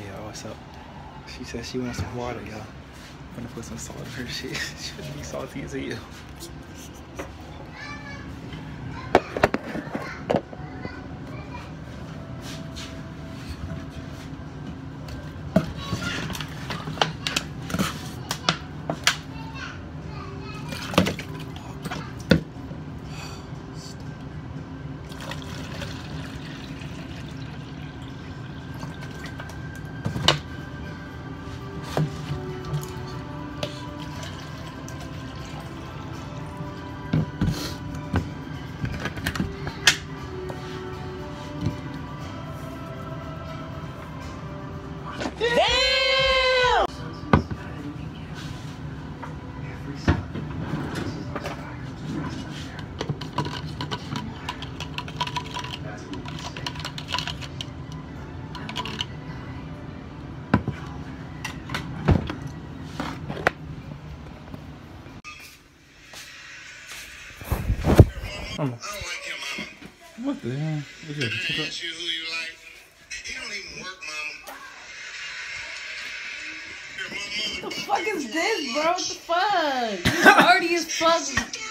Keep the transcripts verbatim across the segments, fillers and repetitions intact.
y'all. What's up? She said she wants some water, y'all. I'm gonna put some salt in her shit. She would be salty as hell. Damn! Mama. What the hell? What's that? Ask you who you like. He don't even work, mama. Here, my mother. What the fuck is this, bro? What the fuck? You dirty as fuck.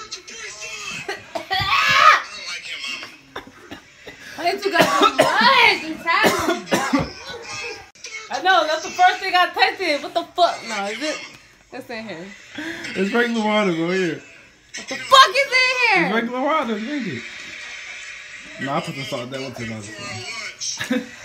I don't like him, mama. Why you two got so much? I'm tired of I know, that's the first thing I tasted. What the fuck? No, is it? What's in here? It's regular water, bro. Here. What the fuck is in It's here? regular water. Drink it. No, I put the salt. That went too much.